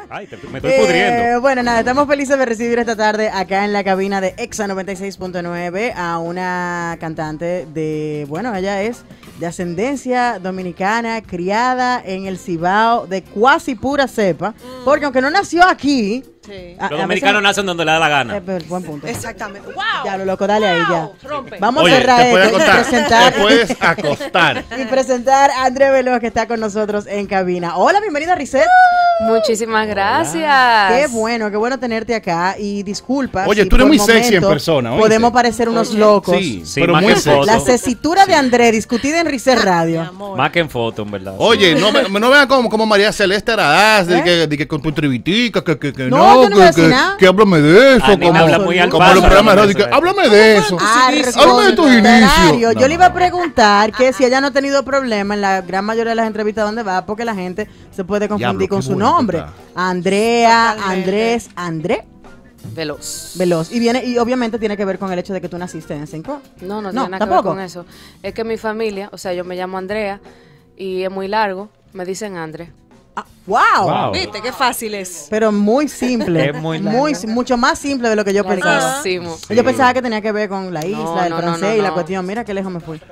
Ay, me estoy pudriendo. Bueno, nada, estamos felices de recibir esta tarde acá en la cabina de Exa 96.9 a una cantante de, bueno, ella es de ascendencia dominicana, criada en el Cibao de cuasi pura cepa, porque aunque no nació aquí... Sí. Los dominicanos nacen donde le da la gana. Buen punto. Exactamente. ¡Wow! Ya, lo loco, dale ahí ya. Rompe. Vamos Oye, a cerrar te puedes esto y acostar. presentar... Te puedes acostar. Y presentar a André Veloz, que está con nosotros en cabina. Hola, bienvenida, Risset. Muchísimas gracias. Qué bueno tenerte acá. Y disculpa. Oye, si tú eres por muy sexy en momento persona, ¿oíste? podemos parecer unos locos. Sí, Sí, pero más muy que sexy. foto. La cesitura de André discutida en Risset Radio. Más que en foto, en verdad. Oye, no vean como María Celeste Aradaz, ¿Eh? de que con tu trivitica, que No, yo no voy a decir nada. que háblame de eso, A mí me habla muy al como paso, los programas de no radio, me que háblame de eso. Al Háblame de tus contrario, inicios. yo le iba a preguntar que si ella no ha tenido problema en la gran mayoría de las entrevistas donde va, porque la gente se puede confundir Diablo, con qué su bonito nombre. está. Andrea, Totalmente. Andrés, André Veloz. Veloz. Y obviamente tiene que ver con el hecho de que tú naciste en Cinco. No No, tiene nada que ver tampoco. con eso. Es que mi familia, o sea, yo me llamo Andrea y es muy largo, me dicen Andre. Ah, wow. Wow. ¿Viste? Qué fácil es. Pero muy simple. Es muy larga. mucho más simple de lo que yo pensaba. Larguísimo. Yo pensaba que tenía que ver con la isla, No, el no, francés no, y la no. cuestión. Mira qué lejos me fui.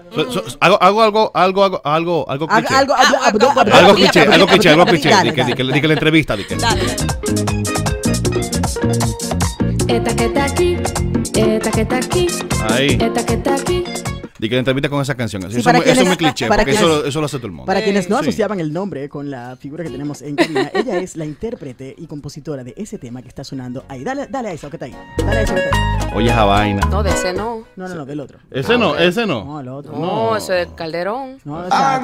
Algo cliché. Algo Algo cliché. Dale, Di que la entrevista, di que. Dale. Esta que está aquí, esta que está aquí, Ahí. esta que está aquí. Di que la entrevista con esa canción. Sí, Eso para es muy quienes- cliché, para porque quienes- eso lo hace todo el mundo. Para quienes no Sí. asociaban el nombre con la figura que tenemos en cabina, ella es la intérprete y compositora de ese tema que está sonando ahí. Dale a eso que está ahí. Dale a eso que está ahí. Oye, esa vaina. No, de ese no. No, del otro. Ese no. No, el otro. No, eso es Calderón. No, o sea,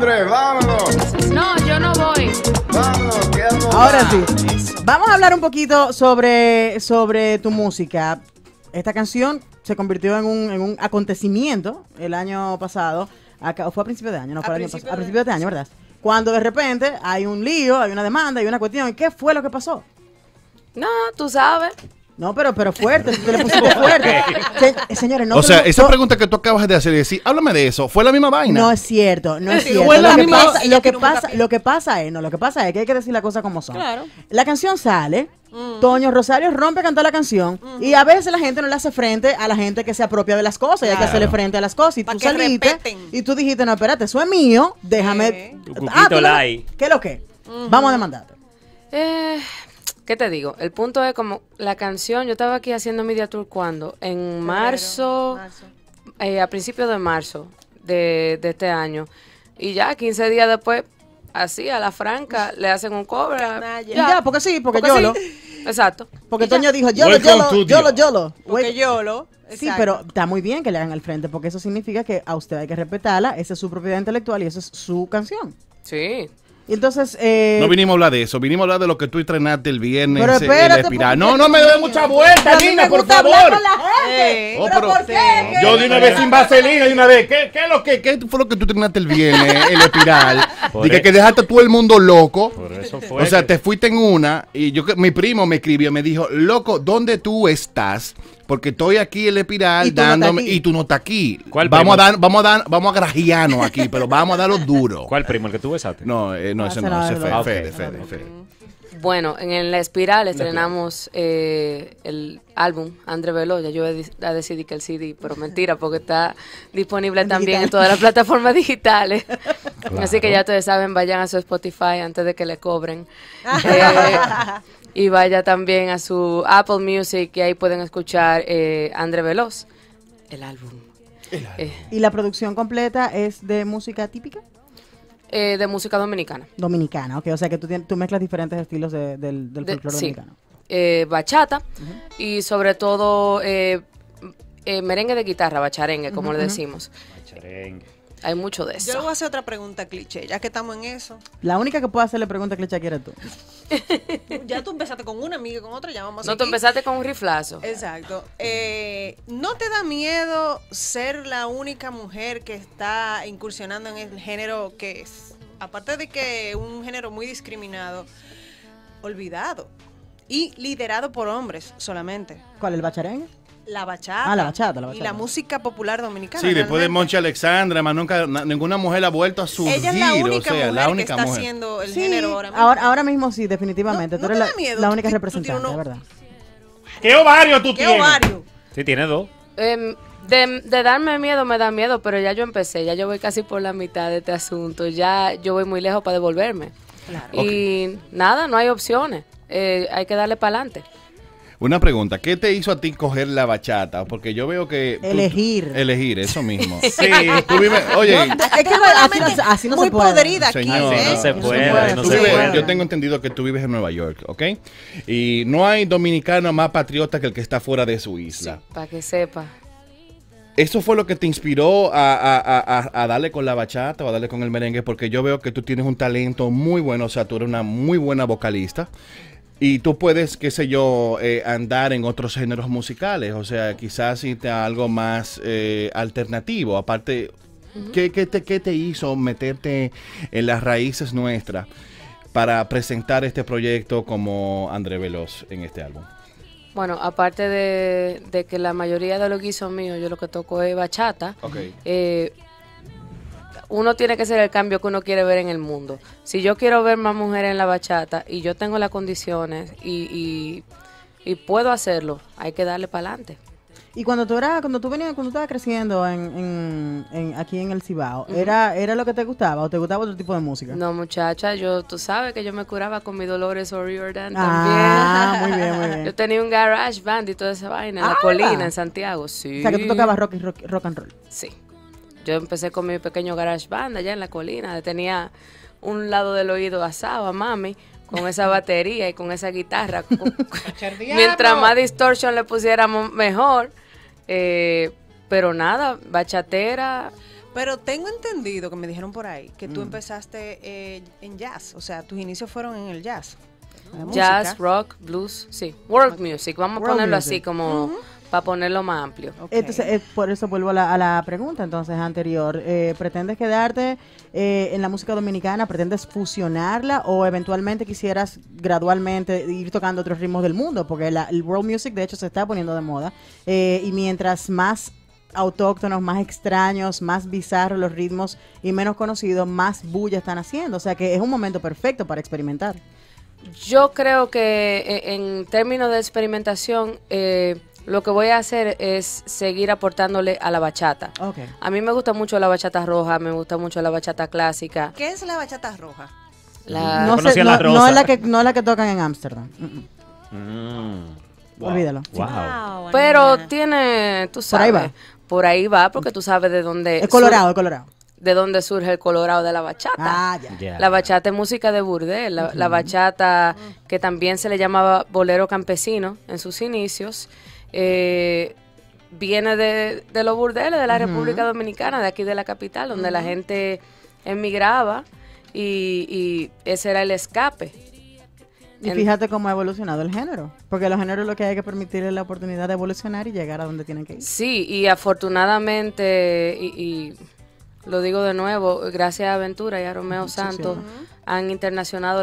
No, yo no voy. ahora sí. Vamos a hablar un poquito sobre tu música. Esta canción se convirtió en un acontecimiento el año pasado. Acá, fue a principio de año, no fue el año pasado. A principio de año, ¿verdad? Cuando de repente hay un lío, hay una demanda, hay una cuestión. ¿Y qué fue lo que pasó? No, tú sabes. No, pero fuerte, tú le pusiste fuerte. Señores, no. O sea, tenemos- esa no- pregunta que tú acabas de hacer y decir, háblame de eso, ¿fue la misma vaina? No es cierto, no es Sí, cierto. fue la Lo que misma- pasa, ella lo que tiene un pasa, hincapié. lo que pasa es que hay que decir las cosas como son. Claro. La canción sale, Toño Rosario rompe a cantar la canción y a veces la gente no le hace frente a la gente que se apropia de las cosas y hay que Claro. hacerle frente a las cosas. Y Pa' tú que saliste respeten. y tú dijiste, no, espérate, eso es mío, déjame. Tu cuquito ¿tú like. ¿Qué es lo que? Vamos a demandarte. ¿Qué te digo? El punto es como la canción, yo estaba aquí haciendo Media Tour cuando, en marzo, a principios de marzo de este año. Y ya 15 días después, así a la franca, le hacen un cover. Y ya, porque sí, porque Porque YOLO. sí. Exacto. Porque Y ya. Toño dijo, YOLO, Welcome to YOLO, Dios. YOLO. Porque yo lo. Sí, pero está muy bien que le hagan al frente, porque eso significa que a usted hay que respetarla, esa es su propiedad intelectual y esa es su canción. Sí. Y entonces, No vinimos a hablar de eso, vinimos a hablar de lo que tú estrenaste el viernes. Pero el espérate, espiral. porque- No me dé mucha vuelta, a mí niña, me por gusta favor. hablar con la gente. Oh, ¿Pero pero- por qué? Yo de una vez sin vaselina, de una vez. ¿Qué fue lo que tú terminaste el viernes, el espiral? Por Dije eso. que dejaste a todo el mundo loco. Por eso fue. O sea, que- te fuiste en una y mi primo me escribió, me dijo, loco, ¿dónde tú estás? Porque estoy aquí en el espiral Y tú no estás dándome aquí. y tú no estás aquí. ¿Cuál Vamos primo? vamos a grajiarnos aquí, pero vamos a darlo duro. ¿Cuál primo? ¿El que tú besaste? No, ese ese no, no, ese no, fue no. Fede, Ok. Fede. Bueno, en la espiral estrenamos el álbum André Veloz. Ya yo decidí que el CD, pero mentira, porque está disponible En también digital. en todas las plataformas digitales. Claro. Así que ya ustedes saben, vayan a su Spotify antes de que le cobren. Eh, y vaya también a su Apple Music y ahí pueden escuchar André Veloz, el álbum. ¿Y la producción completa es de música típica? De música dominicana. Dominicana, ok. O sea que tú mezclas diferentes estilos del folclore sí. dominicano. Bachata y sobre todo merengue de guitarra, bacharengue, como le decimos. Charengue. Hay mucho de Yo le eso. voy a hacer otra pregunta cliché, ya que estamos en eso. La única que puede hacerle pregunta cliché aquí eres tú. Ya tú empezaste con una amiga, con otra, ya vamos a No, tú seguir. empezaste con un riflazo. Exacto. ¿No te da miedo ser la única mujer que está incursionando en el género que es, aparte de que es un género muy discriminado, olvidado y liderado por hombres solamente? ¿Cuál, el bacharengue? la bachata. Ah, la bachata, la Y bachata. la música popular dominicana. Sí, después de realmente. Moncha Alexandra, más nunca ninguna mujer ha vuelto a surgir. Ella es la única o sea, mujer la que única está mujer. haciendo el Sí, género ahora mismo. ahora mismo sí, definitivamente. No- Tú no eres te la, da miedo, la tú única tienes representante, uno- ¿verdad? ¿Qué ovario tú ¿Qué tienes? ovario? Sí, tiene dos. De darme miedo, me da miedo, pero ya yo empecé, ya yo voy casi por la mitad de este asunto, ya yo voy muy lejos para devolverme. Y nada, no hay opciones, hay que darle para adelante. Una pregunta, ¿qué te hizo a ti coger la bachata? Porque yo veo que... Elegir, eso mismo. Sí. Tú vives, oye, Es que así no muy se puede. podrida aquí, Señor, ¿eh? No se No puede, se puede, no tú se vives- puede. yo tengo entendido que tú vives en Nueva York, ¿ok? Y no hay dominicano más patriota que el que está fuera de su isla. Para que sepa. ¿Eso fue lo que te inspiró a darle con la bachata o a darle con el merengue? Porque yo veo que tú tienes un talento muy bueno, o sea, tú eres una muy buena vocalista. Y tú puedes, qué sé yo, andar en otros géneros musicales, o sea, quizás irte a algo más alternativo. Aparte, ¿qué te hizo meterte en las raíces nuestras para presentar este proyecto como André Veloz en este álbum? Bueno, aparte de que la mayoría de los guisos míos, yo lo que toco es bachata, Ok. uno tiene que hacer el cambio que uno quiere ver en el mundo. Si yo quiero ver más mujeres en la bachata y yo tengo las condiciones y puedo hacerlo, hay que darle para adelante. Y cuando tú estabas creciendo aquí en el Cibao, ¿era lo que te gustaba o te gustaba otro tipo de música? No, muchacha, tú sabes que yo me curaba con mi Dolores O'Riordan Ah, también. muy bien, muy bien. Yo tenía un garage band y toda esa vaina en la colina, en Santiago, sí. O sea, que tú tocabas rock and roll. Sí. Yo empecé con mi pequeño garage band allá en la colina. Tenía un lado del oído asado a mami con esa batería y con esa guitarra. Mientras más distortion le pusiéramos, mejor. Pero nada, bachatera. Pero tengo entendido que me dijeron por ahí que tú empezaste en jazz. O sea, tus inicios fueron en el jazz. La Jazz, música. rock, blues, sí. World music, vamos a World ponerlo music. así como para ponerlo más amplio. Ok. Entonces, por eso vuelvo a la pregunta entonces anterior. ¿Pretendes quedarte en la música dominicana? ¿Pretendes fusionarla o eventualmente quisieras gradualmente ir tocando otros ritmos del mundo? Porque el world music de hecho se está poniendo de moda. Y mientras más autóctonos, más extraños, más bizarros los ritmos y menos conocidos, más bulla están haciendo. O sea que es un momento perfecto para experimentar. Yo creo que en términos de experimentación, lo que voy a hacer es seguir aportándole a la bachata. Okay. A mí me gusta mucho la bachata roja, me gusta mucho la bachata clásica. ¿Qué es la bachata roja? La, No, conocía sé, la no rosa. es la que tocan en Ámsterdam. Wow. Olvídalo. Wow. pero tiene, tú sabes, ahí va. por ahí va, porque tú sabes de dónde Es colorado, es colorado. de dónde surge el colorado de la bachata. Ah, ya. Ya. La bachata es música de burdel, la bachata que también se le llamaba bolero campesino en sus inicios, viene de los burdeles de la República Dominicana, de aquí de la capital, donde la gente emigraba y ese era el escape. Y fíjate cómo ha evolucionado el género, porque los géneros lo que hay que permitirles la oportunidad de evolucionar y llegar a donde tienen que ir. Sí, y afortunadamente, y lo digo de nuevo, gracias a Aventura y a Romeo Santos, han internacionalizado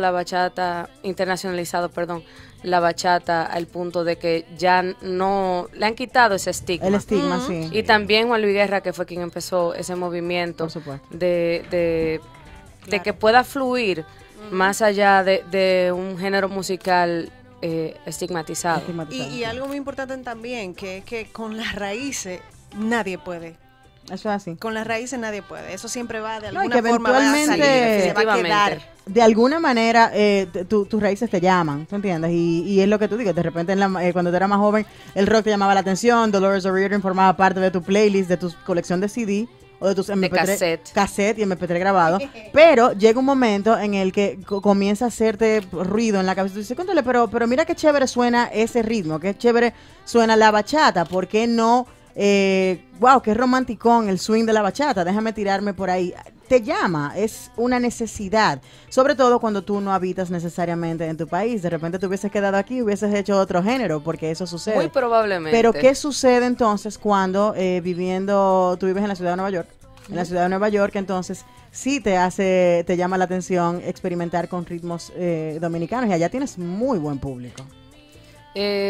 la bachata al punto de que ya no, le han quitado ese estigma. El estigma, sí. Y también Juan Luis Guerra, que fue quien empezó ese movimiento Por supuesto. de que pueda fluir más allá de un género musical estigmatizado. Estigmatizado. Y algo muy importante también, que es que con las raíces nadie puede. Eso es así. Con las raíces nadie puede. Eso siempre va de No, y alguna que forma va a salir, eventualmente- se va a quedar. De alguna manera, tus raíces te llaman, ¿tú entiendes? Y es lo que tú dices, de repente cuando tú eras más joven, el rock te llamaba la atención, Dolores O'Riordan formaba parte de tu playlist, de tu colección de CD o de tus MP3, cassette y MP3 grabado, pero llega un momento en el que comienza a hacerte ruido en la cabeza, tú dices, cuéntale, pero mira qué chévere suena ese ritmo, qué chévere suena la bachata, ¿por qué no? Wow, qué romanticón el swing de la bachata, déjame tirarme por ahí. Te llama, es una necesidad, sobre todo cuando tú no habitas necesariamente en tu país. De repente te hubieses quedado aquí y hubieses hecho otro género, porque eso sucede. Muy probablemente. Pero ¿qué sucede entonces cuando tú vives en la ciudad de Nueva York? En la ciudad de Nueva York, entonces sí te llama la atención experimentar con ritmos dominicanos y allá tienes muy buen público.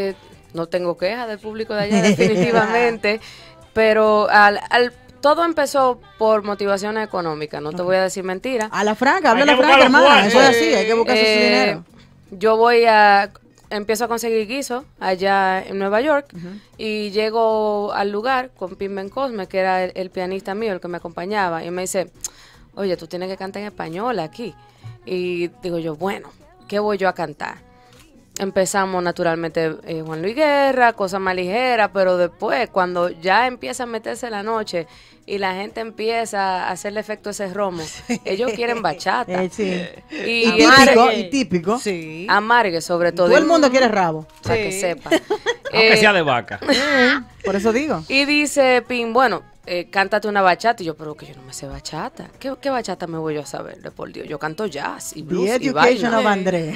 no tengo quejas del público de allá definitivamente, pero todo empezó por motivaciones económicas, no te voy a decir mentira. A la franca, habla Hay la que franca, buscar los hermana. cuartos. Eso es así, hay que buscarse su dinero. Yo empiezo a conseguir guiso allá en Nueva York y llego al lugar con Pim Ben Cosme, que era el pianista mío, el que me acompañaba, y me dice, oye, tú tienes que cantar en español aquí. Y digo yo, bueno, ¿qué voy yo a cantar? Empezamos naturalmente Juan Luis Guerra, cosas más ligeras, pero después cuando ya empieza a meterse la noche y la gente empieza a hacerle efecto a ese romo, ellos quieren bachata. Sí. Y Y típico. Sí. amargue sobre todo. Todo el mundo quiere rabo. Para que sepa. Aunque sea de vaca. Por eso digo. Y dice Pin, bueno, cántate una bachata. Y yo, pero que yo no me sé bachata. ¿Qué bachata me voy yo a saber? De por Dios, yo canto jazz y blues The y Education vaina. of André.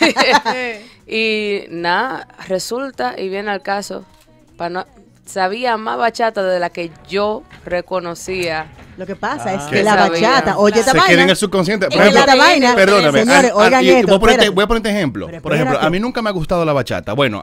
Y nada, resulta, y viene al caso, sabía más bachata de la que yo reconocía. Lo que pasa es que que la sabía. bachata, oye esta Se queda en vaina. el subconsciente. Por Oye, ejemplo, esta vaina. perdóname. Señores, oigan y esto. voy a espérate. ponerte ejemplo. Pero Por ejemplo, espérate. a mí nunca me ha gustado la bachata. Bueno,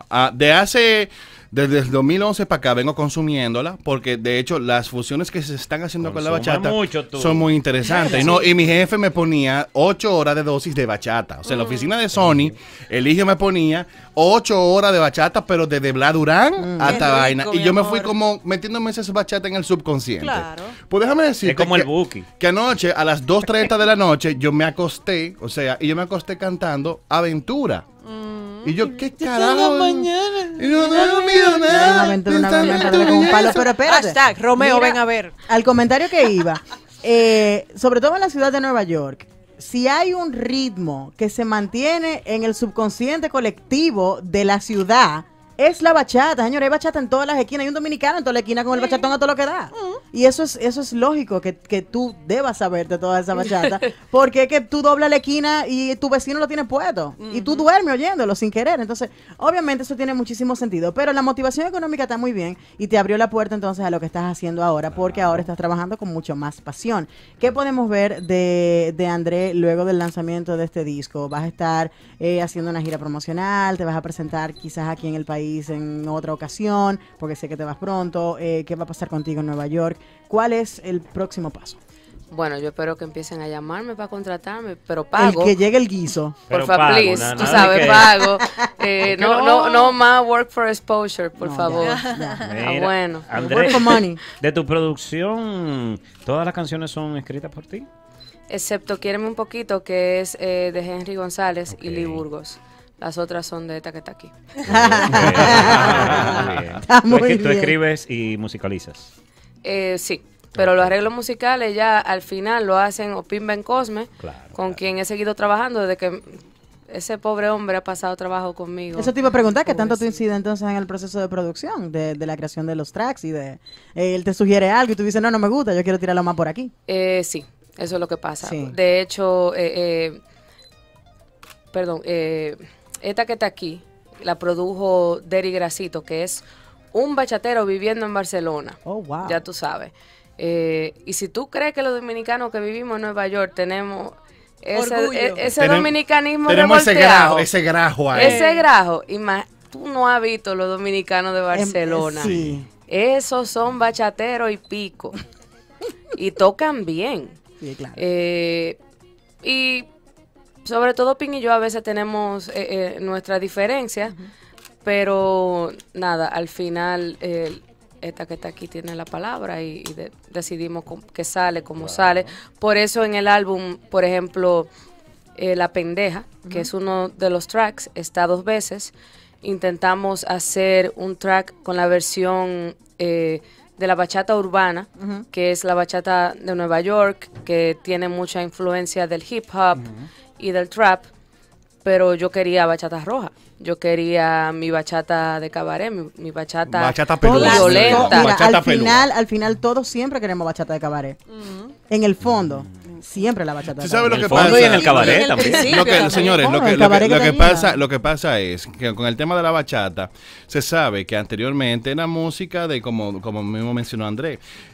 desde el 2011 para acá vengo consumiéndola porque de hecho las fusiones que se están haciendo con la Consume bachata mucho tú. son muy interesantes. Y mi jefe me ponía 8 horas de dosis de bachata. O sea, en la oficina de Sony, el hijo me ponía 8 horas de bachata, pero desde Bla Durán hasta Qué rico, vaina. Y mi yo me amor. fui como metiéndome esas bachata en el subconsciente. Claro. Pues déjame decirte Es como el que- Buki. que anoche a las 2:30 de la noche yo me acosté, o sea, y yo me acosté cantando Aventura. Y yo, ¿qué carajo? Y no he dormido nada. Una aventura con un palo, pero espérate. Hashtag, Romeo, Mira, ven a ver. Al comentario que iba, sobre todo en la ciudad de Nueva York, si hay un ritmo que se mantiene en el subconsciente colectivo de la ciudad, es la bachata, señores. Hay bachata en todas las esquinas. Hay un dominicano en toda la esquina con el bachatón a todo lo que da. Y eso es lógico que tú debas saber de toda esa bachata. Porque es que tú doblas la esquina y tu vecino lo tiene puesto. Y tú duermes oyéndolo sin querer. Entonces, obviamente eso tiene muchísimo sentido. Pero la motivación económica está muy bien y te abrió la puerta entonces a lo que estás haciendo ahora. Porque ahora estás trabajando con mucho más pasión. ¿Qué podemos ver de André luego del lanzamiento de este disco? ¿Vas a estar haciendo una gira promocional? ¿Te vas a presentar quizás aquí en el país en otra ocasión? Porque sé que te vas pronto. ¿Qué va a pasar contigo en Nueva York? ¿Cuál es el próximo paso? Bueno, yo espero que empiecen a llamarme para contratarme, pero pago. El que llegue el guiso. Pero Por favor, pago, please, nada tú de sabes, que- pago. no. No más work for exposure, por No, favor. ya. Mira, bueno. Andrés, Work for money. de tu producción, ¿todas las canciones son escritas por ti? Excepto Quiéreme un poquito, que es de Henry González y Ok. Lee Burgos. Las otras son de Taquetaki. Está muy Tú bien. escribes y musicalizas. Sí, pero los arreglos musicales ya al final lo hacen Opin Ben Cosme, Claro, con claro. quien he seguido trabajando desde que ese pobre hombre ha pasado trabajo conmigo. Eso te iba a preguntar, ¿qué tanto te Pobrecito. incide entonces en el proceso de producción, de la creación de los tracks y de él te sugiere algo y tú dices, no me gusta, yo quiero tirarlo más por aquí? Sí, eso es lo que pasa. Sí. De hecho, esta que está aquí la produjo Derry Gracito, que es un bachatero viviendo en Barcelona. Oh, wow. Ya tú sabes. Y si tú crees que los dominicanos que vivimos en Nueva York tenemos Orgullo. ese dominicanismo Tenemos ese revolteado, grajo ahí. ese grajo, tú no has visto los dominicanos de Barcelona. Sí. Esos son bachateros y pico. Y tocan bien. Sí, claro. Y sobre todo Pin y yo a veces tenemos nuestras diferencias, pero nada, al final esta que está aquí tiene la palabra y decidimos que sale como sale. Por eso en el álbum, por ejemplo, La Pendeja, que es uno de los tracks, está 2 veces. Intentamos hacer un track con la versión de la bachata urbana, que es la bachata de Nueva York, que tiene mucha influencia del hip hop y del trap, pero yo quería bachata roja. Yo quería mi bachata de cabaret, mi bachata, Bachata peluda. Todas- violenta. Mira, Bachata al final todos siempre queremos bachata de cabaret. En el fondo, siempre la bachata de ¿Tú sabes cabaret. lo En que el fondo pasa? y en el cabaret Y en el también. principio. Lo que, también. señores, Bueno, lo que, el lo que- cabaret lo que que te pasa, lleva. lo que pasa es que con el tema de la bachata, se sabe que anteriormente era música de, como mismo mencionó Andrés,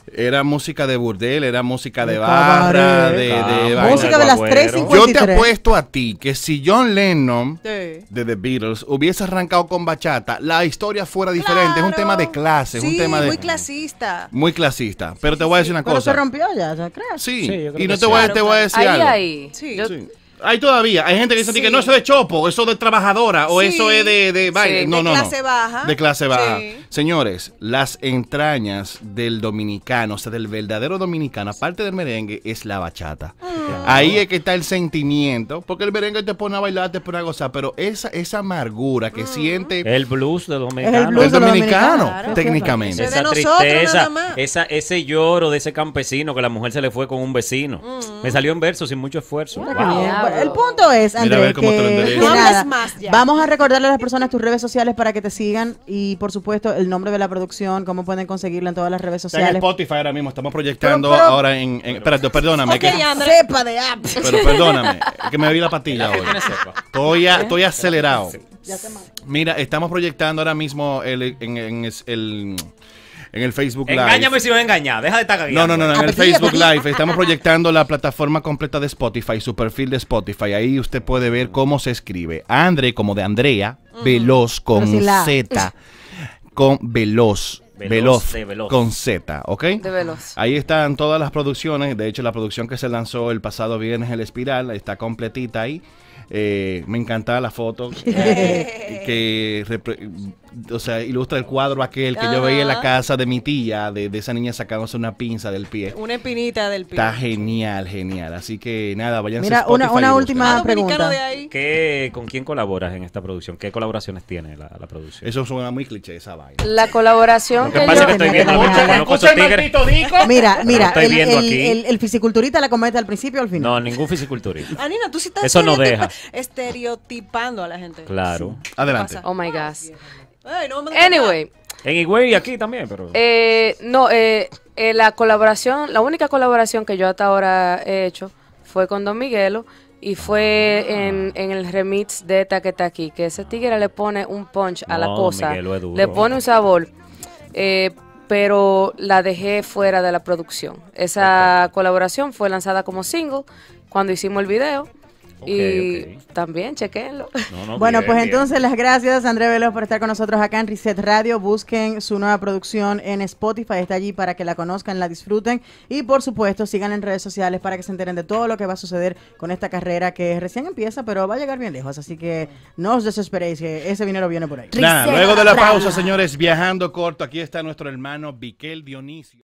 Era música de burdel, era música de De barra, cabaret. de Vaina Música de las guagüero. 3:53. Yo te apuesto a ti que si John Lennon Sí. de The Beatles hubiese arrancado con bachata, la historia fuera diferente. Es un tema de clase, es un Sí, tema de... muy clasista. Muy clasista. Pero te voy a decir una Pero cosa. se rompió ya, ¿ya crees? Sí, Sí, yo creo y no que te sí. voy, Claro, te voy a decir algo. Ahí. Sí. Yo- Sí. Hay todavía, hay gente que dice Sí. que no, eso es de chopo, eso de trabajadora, o Sí. eso es de baile. Sí. No, De no, no. clase baja. De clase baja. Sí. Señores, las entrañas del dominicano, o sea, del verdadero dominicano, aparte del merengue, es la bachata. Ahí es que está el sentimiento, porque el merengue te pone a bailar, te pone a gozar, pero esa amargura que siente El blues de Es el dominicano. blues el de los dominicano, dominicanos. técnicamente. Eso Esa de nosotros tristeza, nada más. ese lloro de ese campesino que la mujer se le fue con un vecino. Me salió en verso sin mucho esfuerzo. Mira qué Wow. bien. Bueno, el punto es, Mira, a Andrés, ver cómo te lo que, enderezo. que No nada, hables más ya. vamos a recordarle a las personas tus redes sociales para que te sigan y, por supuesto, el nombre de la producción, cómo pueden conseguirla en todas las redes Está en sociales. Spotify ahora mismo, estamos proyectando Pero- ahora espérate, perdóname, Ok, que, Andrés. Sepa de app. pero perdóname, que me vi la patilla hoy. Estoy acelerado. Mira, estamos proyectando ahora mismo en el Facebook Live. Engáñame si vas a engañar. Deja de estar No, gagueando. en el Apetilla, Facebook apetilla. Live estamos proyectando la plataforma completa de Spotify, su perfil de Spotify. Ahí usted puede ver cómo se escribe. Andre, como de Andrea, Veloz con Pero sin la A. Z, con Veloz. Veloz, de veloz. Con Z, ¿ok? De veloz. Ahí están todas las producciones. De hecho, la producción que se lanzó el pasado viernes, El Espiral, está completita ahí. Me encanta la foto o sea, ilustra el cuadro aquel que yo veía en la Ajá. casa de mi tía, de esa niña sacándose una pinza del pie. Una espinita del pie. Está genial, genial. Así que nada, vayan Mira, a Spotify una y última Más busquen. dominicano pregunta. de ahí. ¿Con quién colaboras en esta producción? ¿Qué colaboraciones tiene la producción? Eso suena muy cliché, esa vaina. La colaboración Lo que que pasa es que yo... estoy viendo Escucha, mucho, conozco esos tigres. Mira, Lo estoy el, viendo el- aquí. el fisiculturista la comete al principio o al final. No, ningún fisiculturista. Anina, tú sí estás Eso no deja. estereotipando a la gente. Claro. Adelante. pasa? Oh my gosh. Ay, no me digas Anyway, En Higüey y aquí también, pero... la colaboración, la única colaboración que yo hasta ahora he hecho fue con Don Miguelo y fue en el remix de Taquetaqui, que ese tigre le pone un punch a la No, cosa, Miguelo es duro. le pone un sabor, pero la dejé fuera de la producción. Esa colaboración fue lanzada como single cuando hicimos el video. Y ok. también chequenlo. No, no, Bueno, bien, pues bien. entonces las gracias André Veloz por estar con nosotros acá en Reset Radio. Busquen su nueva producción en Spotify, está allí para que la conozcan, la disfruten y por supuesto sigan en redes sociales para que se enteren de todo lo que va a suceder con esta carrera que recién empieza, pero va a llegar bien lejos, así que no os desesperéis que ese dinero viene por ahí. Nada, luego de la pausa, señores, viajando corto, aquí está nuestro hermano Viquel Dionisio.